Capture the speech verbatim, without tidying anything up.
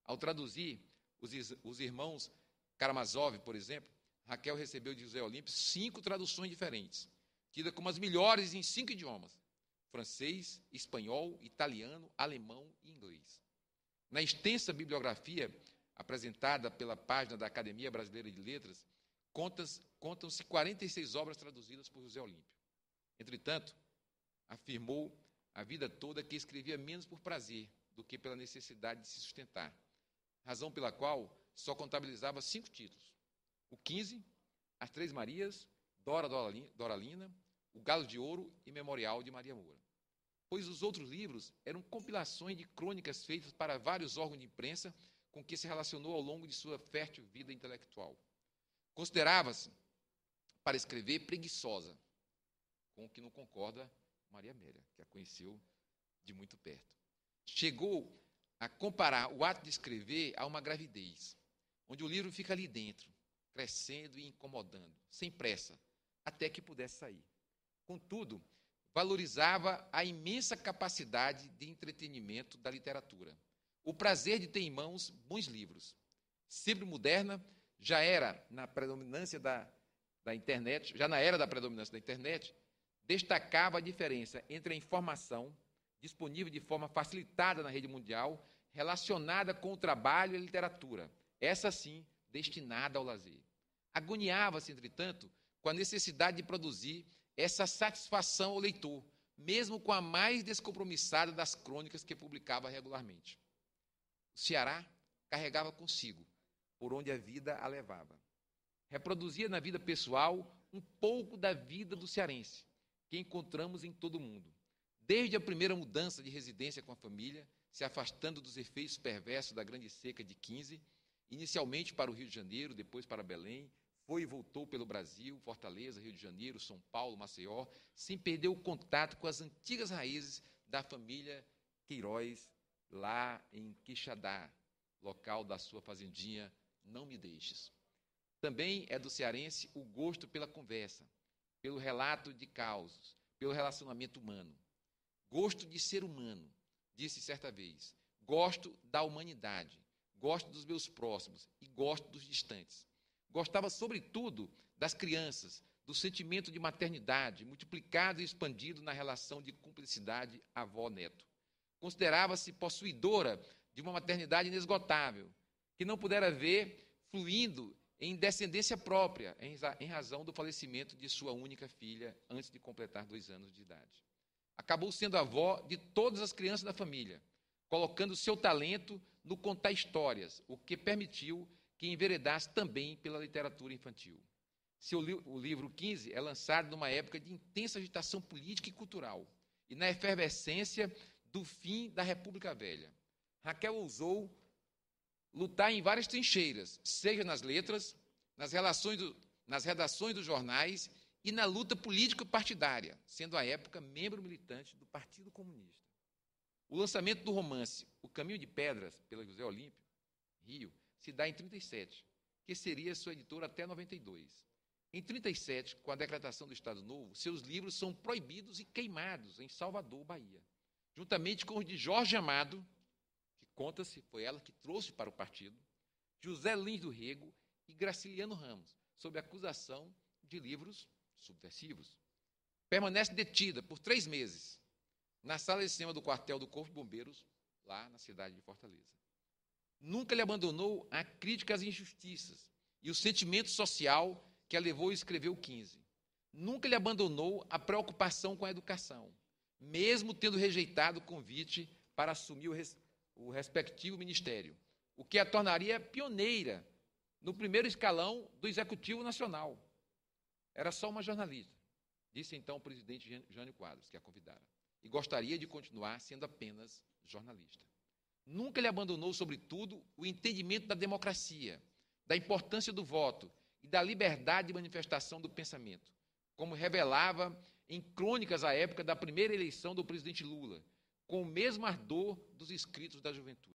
Ao traduzir os, os irmãos Karamazov, por exemplo, Raquel recebeu de José Olímpio cinco traduções diferentes, tidas como as melhores em cinco idiomas: francês, espanhol, italiano, alemão e inglês. Na extensa bibliografia apresentada pela página da Academia Brasileira de Letras, contam-se quarenta e seis obras traduzidas por José Olímpio. Entretanto, afirmou a vida toda que escrevia menos por prazer do que pela necessidade de se sustentar, razão pela qual só contabilizava cinco títulos: o quinze, As Três Marias, Dora Doralina, O Galo de Ouro e Memorial de Maria Moura. Pois os outros livros eram compilações de crônicas feitas para vários órgãos de imprensa com que se relacionou ao longo de sua fértil vida intelectual. Considerava-se, para escrever, preguiçosa, com o que não concorda Maria Amélia, que a conheceu de muito perto. Chegou a comparar o ato de escrever a uma gravidez, onde o livro fica ali dentro, crescendo e incomodando, sem pressa, até que pudesse sair. Contudo, valorizava a imensa capacidade de entretenimento da literatura, o prazer de ter em mãos bons livros. Sempre moderna, já era na predominância da, da internet, já na era da predominância da internet, destacava a diferença entre a informação disponível de forma facilitada na rede mundial, relacionada com o trabalho e a literatura, essa sim, destinada ao lazer. Agoniava-se, entretanto, com a necessidade de produzir essa satisfação ao leitor, mesmo com a mais descompromissada das crônicas que publicava regularmente. O Ceará carregava consigo, por onde a vida a levava. Reproduzia na vida pessoal um pouco da vida do cearense, que encontramos em todo o mundo. Desde a primeira mudança de residência com a família, se afastando dos efeitos perversos da Grande Seca de quinze, inicialmente para o Rio de Janeiro, depois para Belém, foi e voltou pelo Brasil, Fortaleza, Rio de Janeiro, São Paulo, Maceió, sem perder o contato com as antigas raízes da família Queiroz, lá em Quixadá, local da sua fazendinha Não Me Deixes. Também é do cearense o gosto pela conversa, pelo relato de causos, pelo relacionamento humano. Gosto de ser humano, disse certa vez. Gosto da humanidade, gosto dos meus próximos e gosto dos distantes. Gostava, sobretudo, das crianças, do sentimento de maternidade, multiplicado e expandido na relação de cumplicidade avó-neto. Considerava-se possuidora de uma maternidade inesgotável, que não pudera ver fluindo em descendência própria, em razão do falecimento de sua única filha, antes de completar dois anos de idade. Acabou sendo avó de todas as crianças da família, colocando seu talento no contar histórias, o que permitiu que enveredasse também pela literatura infantil. Seu li o livro quinze é lançado numa época de intensa agitação política e cultural, e na efervescência do fim da República Velha. Raquel ousou lutar em várias trincheiras, seja nas letras, nas, relações do, nas redações dos jornais e na luta político-partidária, sendo à época membro militante do Partido Comunista. O lançamento do romance O Caminho de Pedras, pela José Olímpio, Rio, se dá em trinta e sete, que seria sua editora até noventa e dois. Em trinta e sete, com a decretação do Estado Novo, seus livros são proibidos e queimados em Salvador, Bahia, juntamente com os de Jorge Amado, que conta-se, foi ela que trouxe para o partido, José Lins do Rego e Graciliano Ramos, sob acusação de livros subversivos. Permanece detida por três meses na sala de cinema do quartel do Corpo de Bombeiros, lá na cidade de Fortaleza. Nunca lhe abandonou a crítica às injustiças e o sentimento social que a levou a escrever o quinze. Nunca lhe abandonou a preocupação com a educação, mesmo tendo rejeitado o convite para assumir o, res, o respectivo ministério, o que a tornaria pioneira no primeiro escalão do Executivo Nacional. Era só uma jornalista, disse então o presidente Jânio Quadros, que a convidara, e gostaria de continuar sendo apenas jornalista. Nunca lhe abandonou, sobretudo, o entendimento da democracia, da importância do voto e da liberdade de manifestação do pensamento, como revelava em crônicas à época da primeira eleição do presidente Lula, com o mesmo ardor dos escritos da juventude.